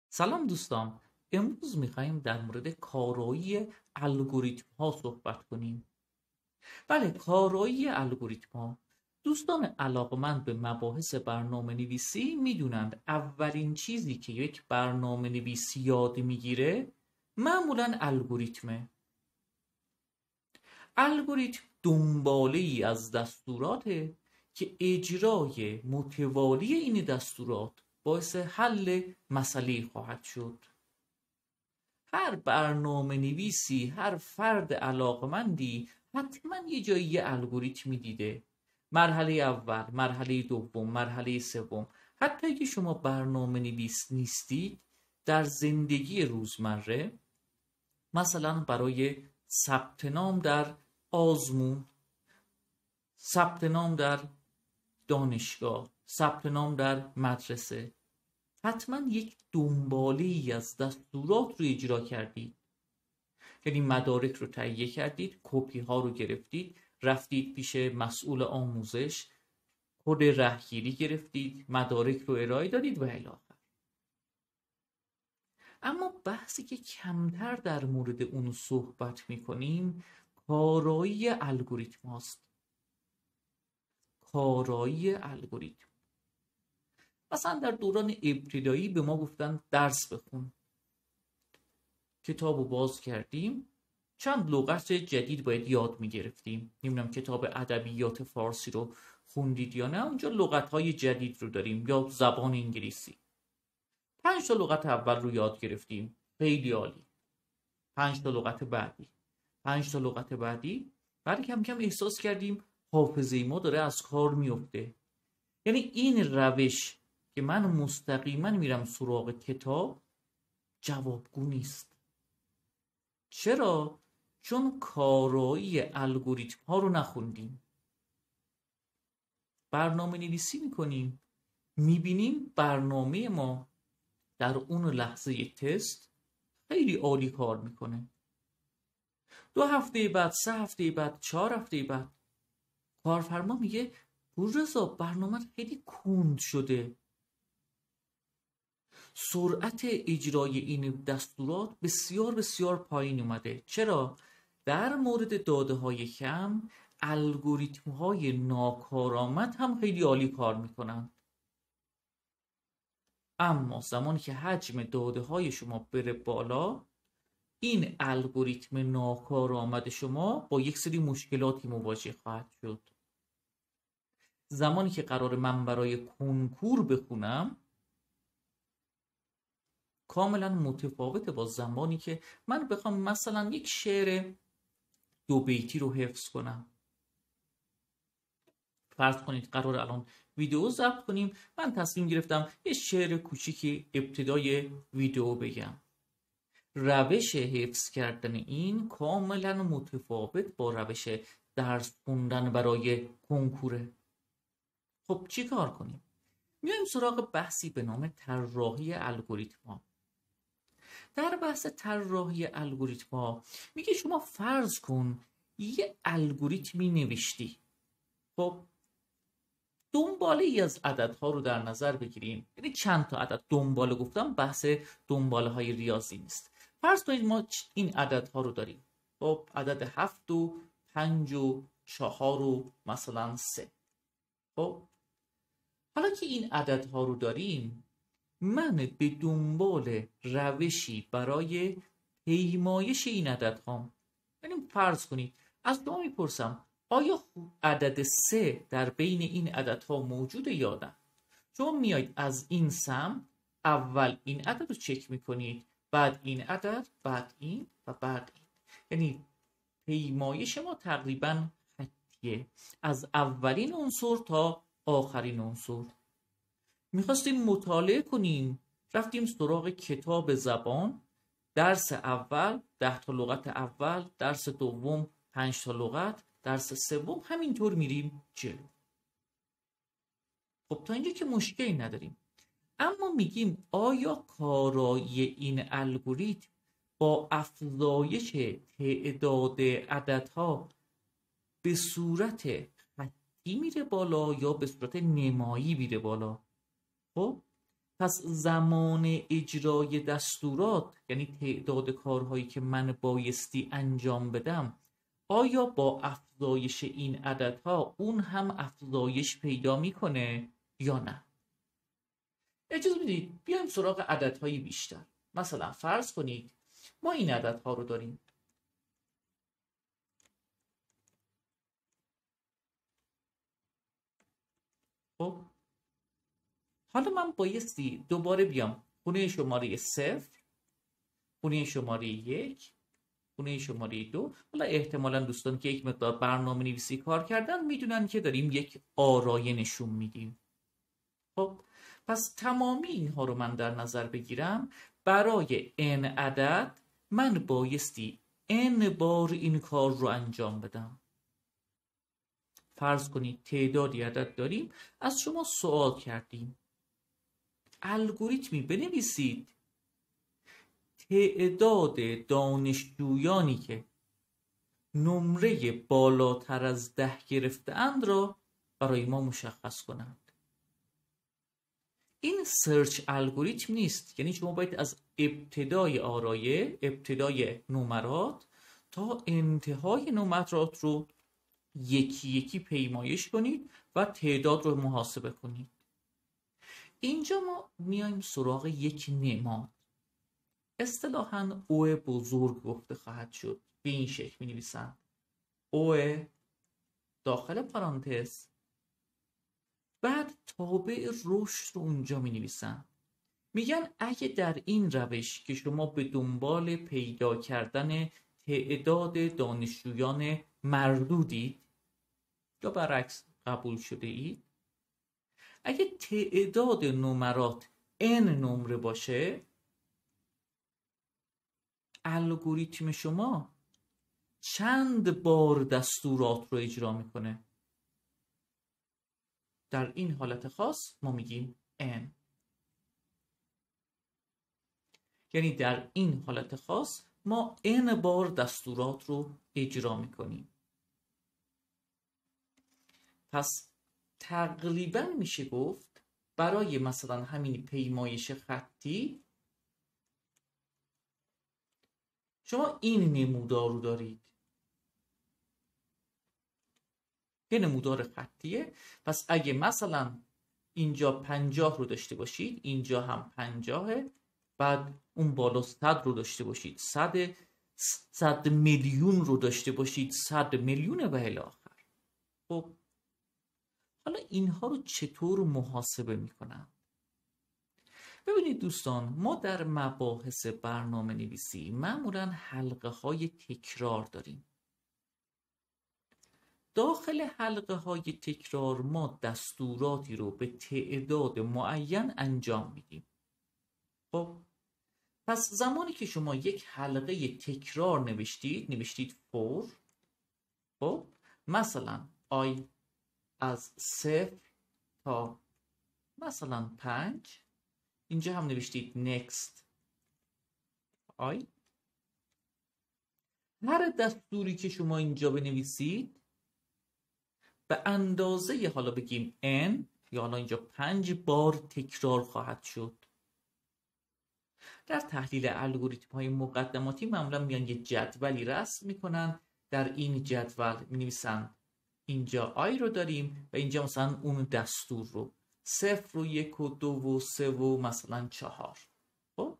سلام دوستان. امروز میخواییم در مورد کارایی الگوریتم ها صحبت کنیم. بله، کارایی الگوریتم ها. دوستان علاقمند به مباحث برنامه نویسی میدونند اولین چیزی که یک برنامه نویس یاد میگیره معمولا الگوریتمه. الگوریتم دنباله ای از دستوراته که اجرای متوالی این دستورات باعث حل مسئله خواهد شد. هر برنامه نویسی، هر فرد علاقمندی حتما یه جایی یه الگوریتمی دیده. مرحله اول، مرحله دوم، مرحله سوم. حتی اگه شما برنامه نویس نیستید، در زندگی روزمره مثلا برای ثبت نام در آزمون، ثبت نام در دانشگاه، ثبت نام در مدرسه، حتما یک دنباله‌ای از دستورات رو اجرا کردید. یعنی مدارک رو تهیه کردید، کپی ها رو گرفتید، رفتید پیش مسئول آموزش، کد رهگیری گرفتید، مدارک رو ارائه دادید و الی آخر. اما بحثی که کمتر در مورد اون صحبت میکنیم کارایی الگوریتم هاست. کارایی الگوریتم. مثلا در دوران ابتدایی به ما گفتن درس بخون. کتاب رو باز کردیم، چند لغت جدید باید یاد میگرفتیم. نمیدونم کتاب ادبیات فارسی رو خوندید یا نه، اونجا لغت‌های جدید رو داریم، یا زبان انگلیسی. 5 تا لغت اول رو یاد گرفتیم، خیلی عالی. 5 تا لغت بعدی، 5 تا لغت بعدی. بعد کم کم احساس کردیم حافظه ما داره از کار میفته. یعنی این روش که من مستقیما میرم سراغ کتاب جوابگو نیست. چرا؟ چون کارایی الگوریتم ها رو نخوندیم. برنامه نویسی میکنیم، میبینیم برنامه ما در اون لحظه تست خیلی عالی کار میکنه. 2 هفته بعد، 3 هفته بعد، 4 هفته بعد کارفرما میگه پوررضا برنامه خیلی کند شده. سرعت اجرای این دستورات بسیار بسیار پایین اومده. چرا؟ در مورد داده های کم الگوریتم های ناکارآمد هم خیلی عالی کار میکنن. اما زمانی که حجم داده های شما بره بالا، این الگوریتم ناکارآمد شما با یک سری مشکلاتی مواجه خواهد شد. زمانی که قرار من برای کنکور بخونم کاملا متفاوته با زمانی که من بخوام مثلا یک شعر 2 بیتی رو حفظ کنم. فرض کنید قرار الان ویدیو ضبط کنیم، من تصمیم گرفتم یه شعر کوچیکی ابتدای ویدیو بگم. روش حفظ کردن این کاملا متفاوت با روش درس خوندن برای کنکوره. خب چی کار کنیم؟ میایم سراغ بحثی به نام طراحی الگوریتم ها. در بحث طراحی الگوریتم ها میگه شما فرض کن یه الگوریتمی نوشتی. خب دنباله ای از عددها رو در نظر بگیریم. یعنی چند تا عدد دنباله، گفتم بحث دنباله های ریاضی نیست. فرض کنید ما این عددها رو داریم. خب عدد 7 و 5 و 4 و مثلا 3. خب حالا که این عددها رو داریم، من به دنبال روشی برای پیمایش این عددهام. یعنی فرض کنید از شما میپرسم آیا عدد 3 در بین این عددها موجوده یا نه؟ شما میایید از این سمت اول این عدد رو چک میکنید، بعد این عدد، بعد این و بعد این. یعنی پیمایش ما تقریبا خطیه از اولین عنصر تا آخرین عنصر. میخواستیم مطالعه کنیم، رفتیم سراغ کتاب زبان، درس اول 10 تا لغت اول، درس دوم 5 تا لغت، درس سوم همینطور میریم جلو. خب تا اینجا که مشکلی نداریم. اما میگیم آیا کارایی این الگوریتم با افزایش تعداد عددها به صورت خطی میره بالا یا به صورت نمایی میره بالا؟ خب پس زمان اجرای دستورات، یعنی تعداد کارهایی که من بایستی انجام بدم، آیا با افزایش این عددها اون هم افزایش پیدا میکنه یا نه؟ اجازه بدید بیایم سراغ عددهای بیشتر. مثلا فرض کنید ما این عددها رو داریم. خب حالا من بایستی دوباره بیام خونه شماره 0، خونه شماره 1، خونه شماره 2. حالا احتمالا دوستان که یک مقدار برنامه نویسی کار کردن میدونن که داریم یک آرایه نشون میدیم. خب پس تمامی اینها رو من در نظر بگیرم، برای n عدد من بایستی n بار این کار رو انجام بدم. فرض کنید تعدادی عدد داریم، از شما سوال کردیم الگوریتمی بنویسید تعداد دانشجویانی که نمره بالاتر از 10 گرفته‌اند را برای ما مشخص کنند. این سرچ الگوریتم نیست، یعنی شما باید از ابتدای آرایه، ابتدای نمرات تا انتهای نمرات رو یکی یکی پیمایش کنید و تعداد رو محاسبه کنید. اینجا ما میایم سراغ یک نماد. اصطلاحاً او بزرگ گفته خواهد شد. به این شکل می نویسند او داخل پرانتز، بعد تابع رشد رو اونجا می نویسند. میگن اگه در این روش که شما به دنبال پیدا کردن تعداد دانشجویان مردودید یا برعکس قبول شده اید، اگه تعداد نمرات n نمره باشه، الگوریتم شما چند بار دستورات رو اجرا میکنه؟ در این حالت خاص ما میگیم n. یعنی در این حالت خاص ما n بار دستورات رو اجرا میکنیم. پس تقریبا میشه گفت برای مثلا همین پیمایش خطی شما این نمودار رو دارید، یه نمودار خطیه. پس اگه مثلا اینجا 50 رو داشته باشید، اینجا هم 50، بعد اون بالا 100 رو داشته باشید، 100 میلیون رو داشته باشید، 100 میلیون و الی آخر. خب حالا اینها رو چطور محاسبه میکنن؟ ببینید دوستان، ما در مباحث برنامه نویسی معمولا حلقه های تکرار داریم. داخل حلقه های تکرار ما دستوراتی رو به تعداد معین انجام میدیم. خب پس زمانی که شما یک حلقه تکرار نوشتید for، خب مثلا i از 0 تا مثلا 5، اینجا هم نوشتید next i. هر دستوری که شما اینجا بنویسید به اندازه، حالا بگیم n، یا حالا اینجا 5 بار تکرار خواهد شد. در تحلیل الگوریتم های مقدماتی معمولا میان یه جدولی رسم میکنن. در این جدول مینویسن اینجا i رو داریم و اینجا مثلا اون دستور رو 0 و 1 و 2 و 3 و مثلا 4. خب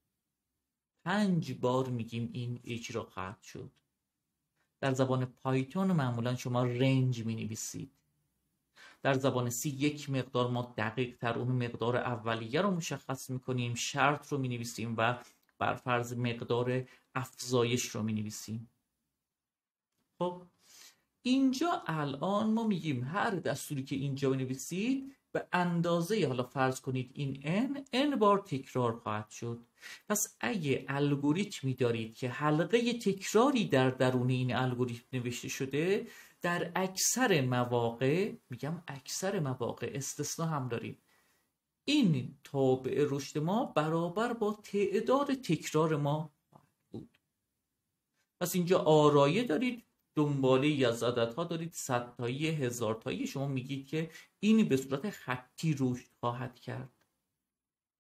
5 بار میگیم این اجرا خواهد شد. در زبان پایتون معمولا شما رنج می نویسید. در زبان سی یک مقدار ما دقیق تر اون مقدار اولیه رو مشخص می کنیم، شرط رو می نویسیم و بر فرض مقدار افزایش رو می نویسیم. خب اینجا الان ما میگیم هر دستوری که اینجا بنویسید به اندازه، حالا فرض کنید این n بار تکرار خواهد شد. پس اگه الگوریتمی دارید که حلقه تکراری در درون این الگوریتم نوشته شده، در اکثر مواقع، میگم اکثر مواقع، استثناء هم داریم، این تابع رشد ما برابر با تعداد تکرار ما بود. پس اینجا آرایه دارید، دنباله ای از عددها دارید، 100 تایی، 1000 تایی، شما میگید که این به صورت خطی رشد خواهد کرد.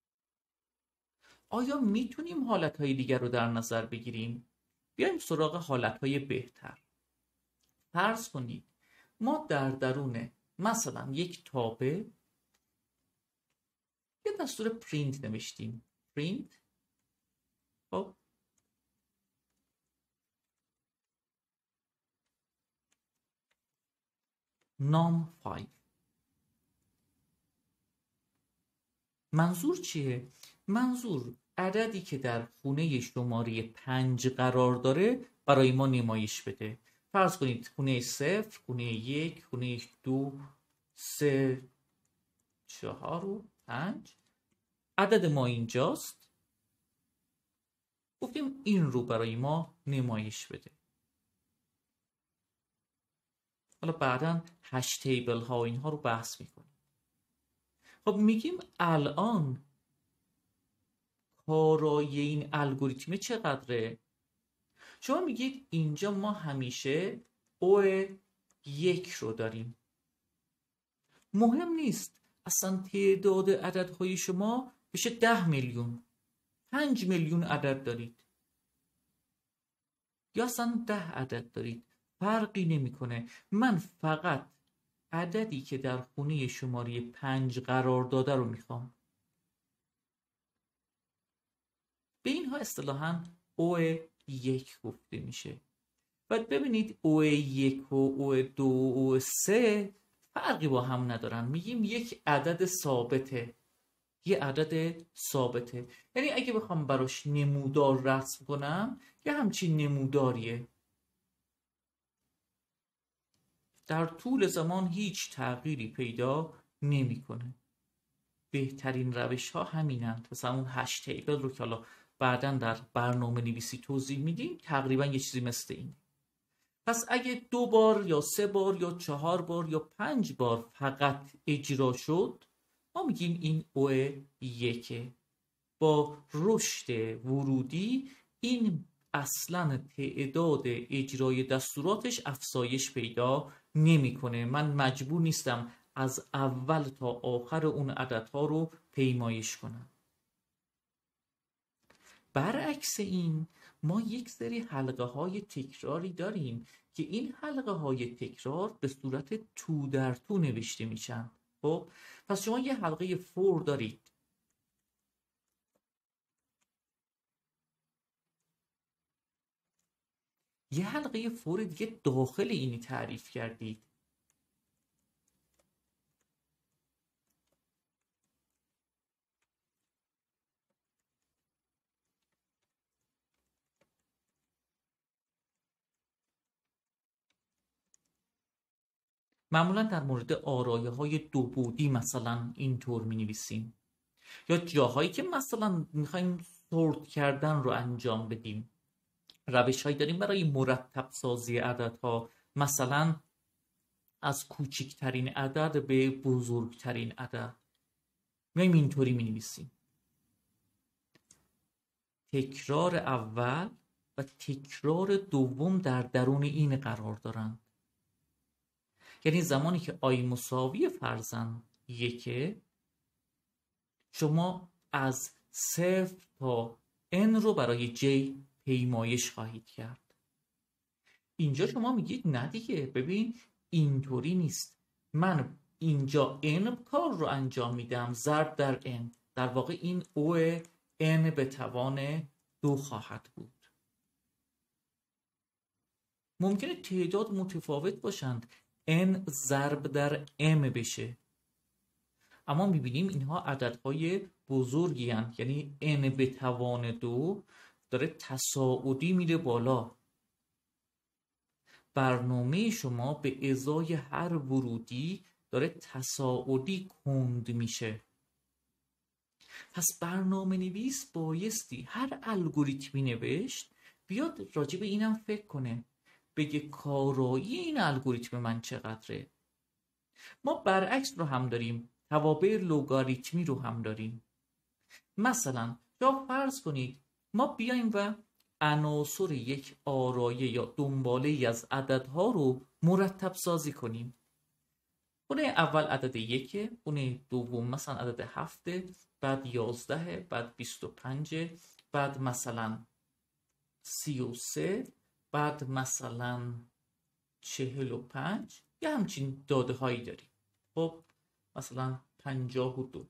آیا میتونیم حالتهای دیگر رو در نظر بگیریم؟ بیایم سراغ حالتهای بهتر. فرض کنید ما در درون مثلا یک تابع یه دستور پرینت نوشتیم. پرینت خب نام 5. منظور چیه؟ منظور عددی که در خونه شماره 5 قرار داره برای ما نمایش بده. فرض کنید خونه 0، خونه 1، خونه 2، 3، 4 و 5. عدد ما اینجاست. گفتیم این رو برای ما نمایش بده. حالا بعداً هش تیبل ها و اینها رو بحث میکنیم. خب میگیم الان کارایی این الگوریتم چقدره؟ شما میگید اینجا ما همیشه او 1 رو داریم. مهم نیست اصلا تعداد عددهای شما بشه 10 میلیون، 5 میلیون عدد دارید یا اصلا 10 عدد دارید، فرقی نمیکنه. من فقط عددی که در خونه شماره 5 قرار داده رو میخوام. به اینها اصطلاحاً او 1 گفته میشه. بعد ببینید او 1 و او 2 و او 3 فرقی با هم ندارن. میگیم یک عدد ثابته، یه عدد ثابته. یعنی اگه بخوام براش نمودار رسم کنم یه همچین نموداریه، در طول زمان هیچ تغییری پیدا نمیکنه. بهترین روش ها همینند. مثلا اون هش تیبل رو که حالا بعداً در برنامه نویسی توضیح میدیم تقریبا یه چیزی مثل این. پس اگه 2 بار یا 3 بار یا 4 بار یا 5 بار فقط اجرا شد ما میگیم این او 1. با رشد ورودی این اصلا تعداد اجرای دستوراتش افزایش پیدا نمیکنه. من مجبور نیستم از اول تا آخر اون عددها رو پیمایش کنم. برعکس این ما یک سری حلقه های تکراری داریم که این حلقه های تکرار به صورت تو در تو نوشته میشن. خب پس شما یه حلقه فور دارید. یه حلقه فور دیگه داخل اینی تعریف کردید. معمولا در مورد آرایه های دو بعدی مثلا اینطور می نویسیم، یا جاهایی که مثلا میخوایم سورت کردن رو انجام بدیم. روش هایی داریم برای مرتب سازی عددها، مثلا از کوچکترین عدد به بزرگترین عدد میایم اینطوری می نویسیم. تکرار اول و تکرار دوم در درون این قرار دارند. یعنی زمانی که آی مساوی فرضاً 1 شما از 0 تا n رو برای j پیمایش خواهید کرد. اینجا شما میگید نه دیگه، ببین اینطوری نیست، من اینجا n کار رو انجام میدم ضرب در n، در واقع این او n به توان 2 خواهد بود. ممکنه تعداد متفاوت باشند، n ضرب در m بشه، اما میبینیم اینها عددهای بزرگی هستند. یعنی n به توان 2 داره تصاعدی میره بالا. برنامه شما به ازای هر ورودی داره تصاعدی کند میشه. پس برنامه نویس بایستی هر الگوریتمی نوشت بیاد راجع به اینم فکر کنه، بگه کارایی این الگوریتم من چقدره. ما برعکس رو هم داریم، توابع لوگاریتمی رو هم داریم. مثلا یا فرض کنید ما بیایم و عناصر یک آرایه یا دنباله ای از عددها رو مرتب سازی کنیم. خونه اول عدد 1، خونه دوم مثلا عدد 7، بعد 11، بعد 25، بعد مثلا 33، بعد مثلا 45. یه همچین داده هایی داریم. خب مثلا 52.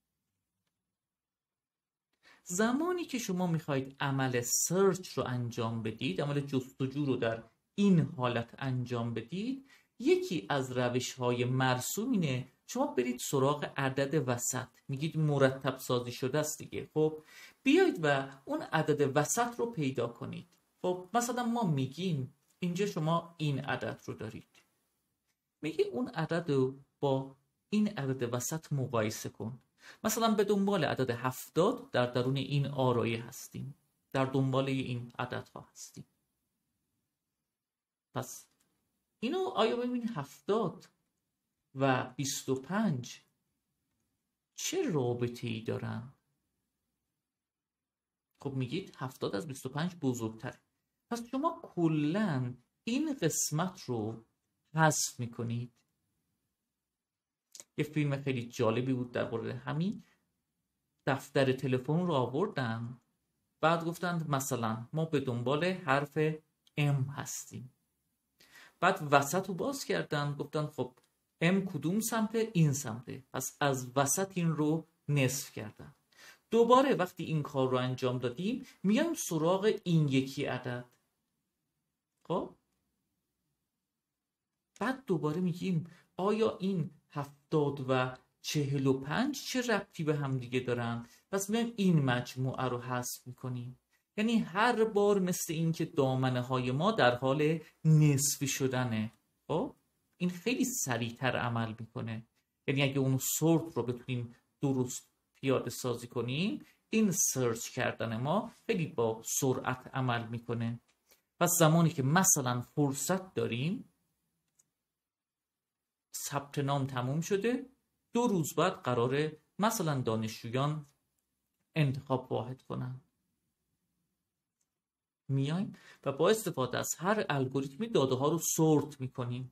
زمانی که شما میخواید عمل سرچ رو انجام بدید، عمل جستجو رو در این حالت انجام بدید، یکی از روش های مرسوم اینه شما برید سراغ عدد وسط. میگید مرتب سازی شده است دیگه. خب بیایید و اون عدد وسط رو پیدا کنید. خب مثلا ما میگیم اینجا شما این عدد رو دارید، میگی اون عدد رو با این عدد وسط مقایسه کن. مثلا به دنبال عدد 70 در درون این آرایه هستیم، در دنبال این عددها هستیم. پس اینو آیا ببین 70 و 25 چه رابطه ای دارن؟ خب میگید 70 از 25 بزرگتره. پس شما کلن این قسمت رو حذف میکنید. یه فیلم خیلی جالبی بود در مورد همین. دفتر تلفن رو آوردن، بعد گفتند مثلا ما به دنبال حرف M هستیم. بعد وسط رو باز کردن، گفتن خب M کدوم سمته؟ این سمته. پس از وسط این رو نصف کردن. دوباره وقتی این کار رو انجام دادیم میایم سراغ این یکی عدد. خب بعد دوباره میگیم آیا این 70 و 45 چه ربطی به هم دیگه دارن؟ پس میایم این مجموعه رو حذف میکنیم. یعنی هر بار مثل این که دامنه های ما در حال نصفی شدنه. خب این خیلی سریعتر عمل میکنه. یعنی اگه اون سورت رو بتونیم درست پیاده سازی کنیم، این سرچ کردن ما خیلی با سرعت عمل میکنه. پس زمانی که مثلا فرصت داریم، ثبت نام تموم شده، 2 روز بعد قراره مثلا دانشجویان انتخاب واحد کنن، میایم و با استفاده از هر الگوریتمی داده ها رو سورت میکنیم.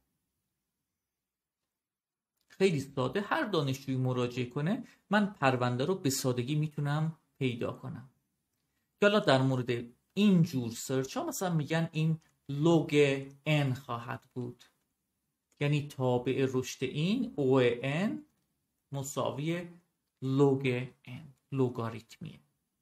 خیلی ساده، هر دانشجویی مراجعه کنه من پرونده رو به سادگی میتونم پیدا کنم. حالا در مورد این جور سرچ ها مثلا میگن این لوگ n خواهد بود، یعنی تابع رشد این ON مساوی لوگ n، لوگاریتمیه.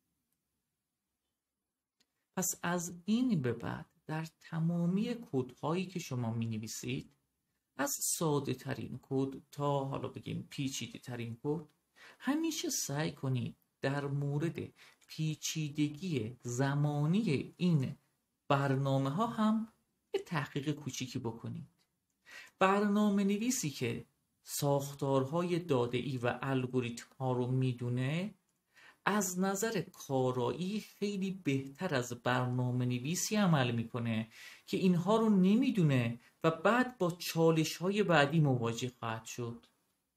پس از این به بعد در تمامی کدهایی که شما می نویسید، از ساده ترین کد تا حالا بگیم پیچیده ترین کد، همیشه سعی کنید در مورد پیچیدگی زمانی این برنامه ها هم یه تحقیق کوچیکی بکنید. برنامه نویسی که ساختارهای داده‌ای و الگوریتم ها رو میدونه، از نظر کارایی خیلی بهتر از برنامه نویسی عمل میکنه که اینها رو نمیدونه و بعد با چالش های بعدی مواجه خواهد شد.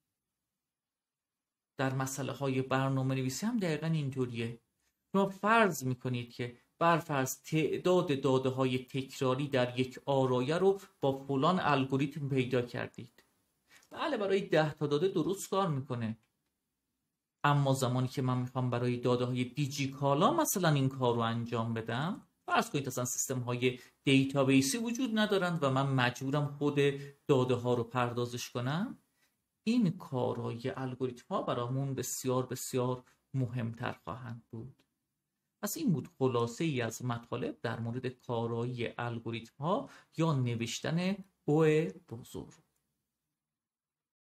در مسئله های برنامه نویسی هم دقیقا اینطوریه. شما فرض میکنید که برفرض تعداد داده های تکراری در یک آرایه رو با فلان الگوریتم پیدا کردید. بله برای 10 تا داده درست کار میکنه، اما زمانی که من میخوام برای داده های دیجیکالا مثلا این کار رو انجام بدم، فرض کنید اصلا سیستم های دیتابیسی وجود ندارند و من مجبورم خود داده ها رو پردازش کنم، این کارهای الگوریتم ها برامون بسیار بسیار مهمتر خواهند بود. پس این بود خلاصه ای از مطالب در مورد کارایی الگوریتم ها یا نوشتن او بزرگ.